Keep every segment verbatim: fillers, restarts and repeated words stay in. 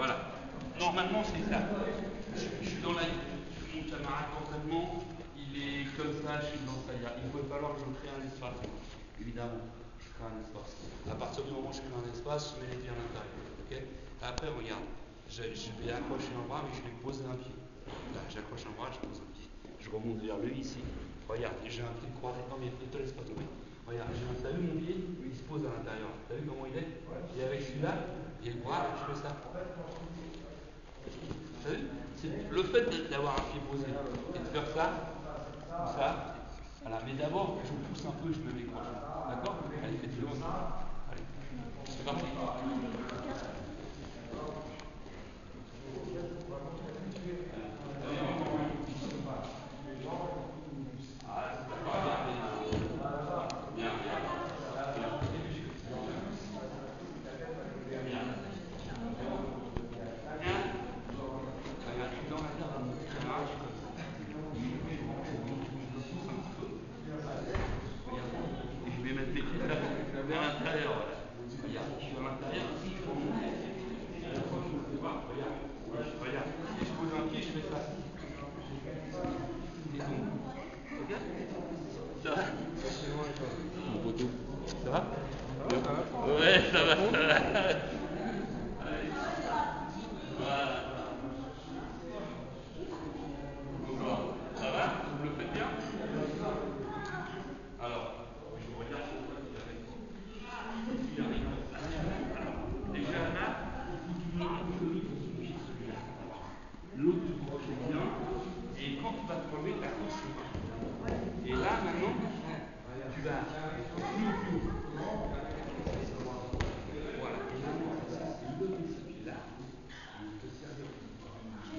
Voilà. Normalement, c'est ça. Je, je suis dans la. Mon camarade d'entraînement, il est comme ça, je suis dans ça. Il va falloir que je crée un espace. Évidemment, je crée un espace. À partir du moment où je crée un espace, je mets les pieds à l'intérieur. Okay. Après, regarde, je, je vais accrocher un bras, mais je vais poser un pied. Là, j'accroche un bras, je pose un pied. Je remonte vers lui ici. Regarde, j'ai un pied croisé. Non, mais ne te laisse pas tomber. Regarde, t'as vu mon pied? Il se pose à l'intérieur. T'as vu comment il est? Et avec celui-là, et le bras, je fais ça. T'as vu? C'est le fait d'avoir un pied posé et de faire ça, ou ça, voilà. Mais d'abord, je pousse un peu, je me mets quoi. D'accord? Allez, faites-le ensemble. Allez, c'est parti. Ça va? Ouais, ça va, ça va. Voilà. Ça va? Vous le faites bien? Alors, je regarde sur toi qui arrive. Il arrive. Alors, déjà là, il faut qu'il ait un peu pour son pied celui-là. L'autre, tu te refais bien. Et quand tu vas te relever, tu accroches le bras. Et là, maintenant, tu vas plus haut, plus haut. Voilà. Et maintenant, ça, c'est lever ce pied-là. Et te servir du bras.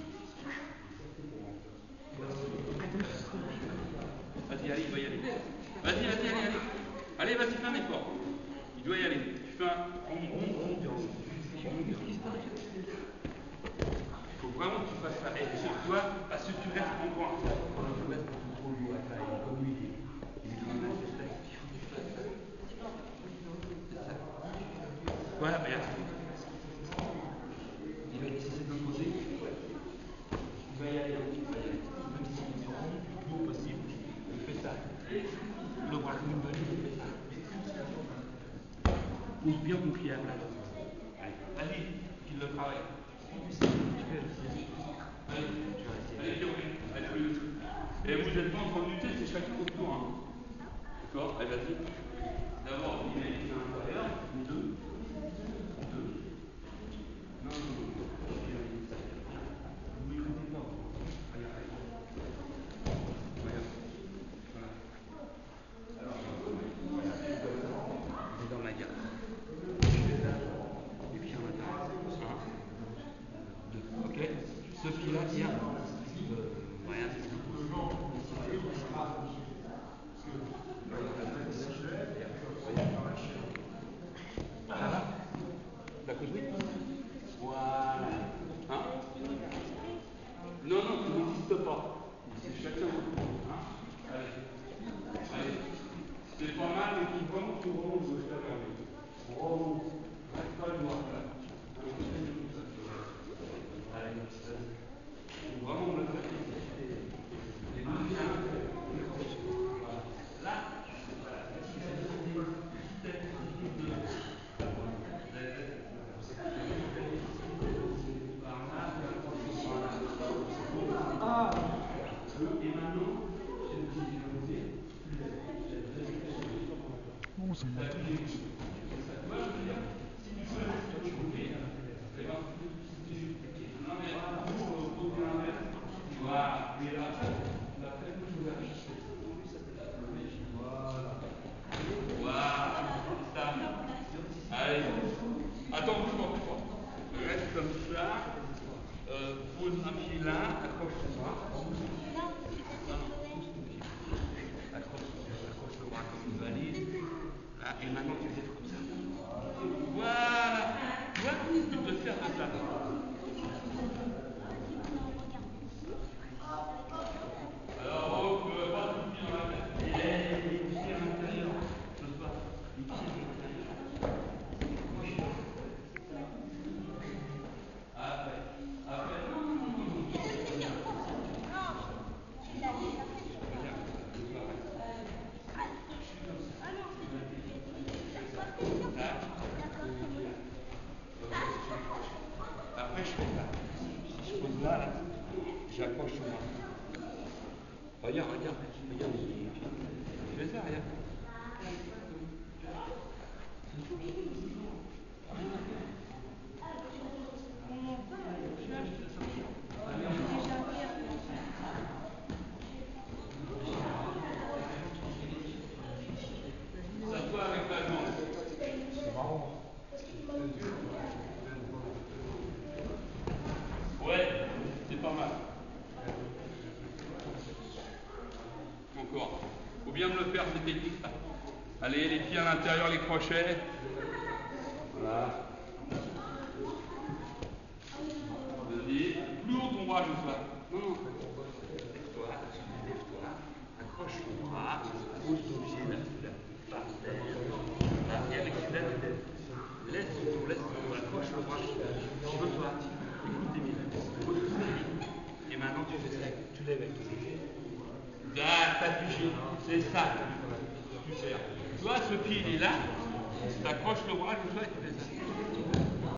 Vas-y, allez, il va y aller. Vas-y, vas-y, allez, allez. Allez, vas-y, fais un effort. Il doit y aller. Tu fais un. Remonte, remonte, remonte, remonte. Il faut vraiment que tu fasses ça. Et sur toi, parce que tu restes encore un peu. Tu restes trop lourd à taille. Comme lui, il est comme un assistant. Il faut que tu fasses ça. Voilà, regarde. Il va essayer de l'autre côté. Il va y aller. Il va y aller. Même si il remonte le plus haut possible. Il fait ça. Le bras comme une valise, il fait ça. Pose bien ton pied à plat. Allez, vas-y, qu'il le travaille. Allez, allez, allez, allez. Et vous n'êtes pas en train de lutter, c'est chacun votre tour. Hein. D'accord? Allez, vas-y. D'abord, il met les pieds à l'intérieur. Deux. Deux. Non, non, non. Vous m'écoutez pas. Allez, allez. Regarde. Voilà. Alors, voilà. Il est dans la gare. Les pieds à l'intérieur. Un. Deux. Ok? Ce pied-là, tiens. Euh, rien, c'est tout. Ça va? T'as compris? Voilà. Hein? Non, non, tu n'existes pas. C'est chacun votre tour. Hein? Allez. Allez. C'est pas mal, mais tu vraiment tu remontes gauche là vers lui. On remonte. Reste pas le droit là. Allez. Faut vraiment me le faire. Les deux pieds à l'intérieur. Voilà. Là, voilà. Ah. Et maintenant, c'est le pied déposé. Oh, c'est bon. Allez, attends, bouge pas, bouge pas. Reste comme ça. Euh, pose un pied là, accroche ton bras. Non, non, pousse ton pied. Accroche, accroche le bras comme une valise. Là, et maintenant tu fais comme ça. Voilà. Tu vois, tu peux faire de ça. Alors, oh, tu ne veux pas tout le pied dans la tête. Et les pieds à l'intérieur. Je ne sais pas. Les pieds à l'intérieur. je fais ça. Si je pose là, là, j'accroche sur moi. Regarde, regarde, regarde. Je fais ça, regarde. Ça soit avec la jambe. C'est marrant. Ouais, c'est pas mal. Encore. Faut bien me le faire, cette technique là. Allez, les pieds à l'intérieur, les crochets. Voilà. Vas-y. Plus haut ton bras, comme ça. Non, non. Lève-toi, lève-toi. Accroche ton bras. Pose ton pied là, là, par terre. Là, et avec celui-là, tu lèves. Laisse ton dos, laisse ton dos. Accroche le bras. Pose-toi. Écoute tes mains. Pose tes mains. Et maintenant, tu fais ça. Tu lèves avec ton pied. Ah, t'as touché. C'est ça. Super. Tu vois, ce pied, il est là. Tu accroches le bras comme ça et tu fais ça.